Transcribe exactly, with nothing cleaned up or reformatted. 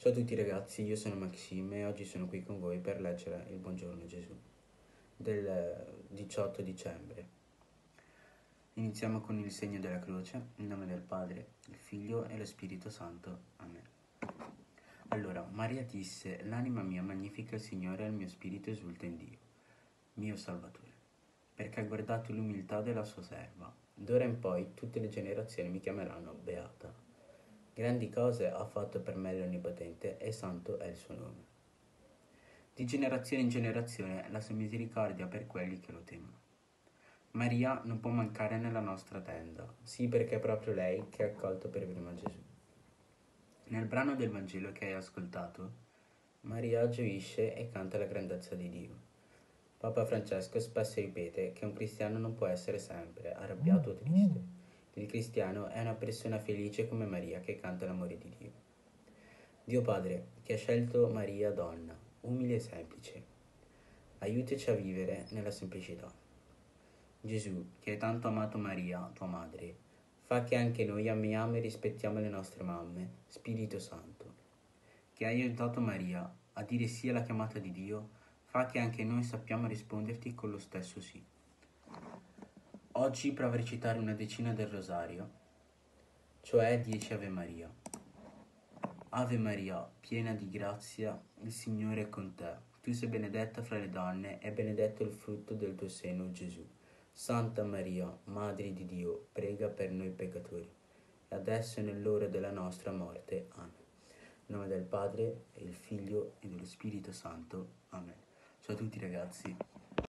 Ciao a tutti ragazzi, io sono Maxime e oggi sono qui con voi per leggere il Buongiorno Gesù del diciotto dicembre. Iniziamo con il segno della croce, in nome del Padre, il Figlio e lo Spirito Santo. Amen. Allora, Maria disse: l'anima mia magnifica il Signore e il mio spirito esulta in Dio, mio Salvatore, perché ha guardato l'umiltà della sua serva. D'ora in poi tutte le generazioni mi chiameranno beata. Grandi cose ha fatto per me l'Onnipotente e santo è il suo nome. Di generazione in generazione la sua misericordia per quelli che lo temono. Maria non può mancare nella nostra tenda, sì, perché è proprio lei che ha accolto per prima Gesù. Nel brano del Vangelo che hai ascoltato, Maria gioisce e canta la grandezza di Dio. Papa Francesco spesso ripete che un cristiano non può essere sempre arrabbiato o triste. Il cristiano è una persona felice come Maria che canta l'amore di Dio. Dio Padre, che ha scelto Maria donna, umile e semplice, aiutaci a vivere nella semplicità. Gesù, che hai tanto amato Maria, tua madre, fa che anche noi amiamo e rispettiamo le nostre mamme. Spirito Santo, che hai aiutato Maria a dire sì alla chiamata di Dio, fa che anche noi sappiamo risponderti con lo stesso sì. Oggi provo a recitare una decina del rosario, cioè dieci Ave Maria. Ave Maria, piena di grazia, il Signore è con te. Tu sei benedetta fra le donne e benedetto il frutto del tuo seno, Gesù. Santa Maria, Madre di Dio, prega per noi peccatori, e adesso è nell'ora della nostra morte. Amen. In nome del Padre, e del Figlio, e dello Spirito Santo. Amen. Ciao a tutti ragazzi.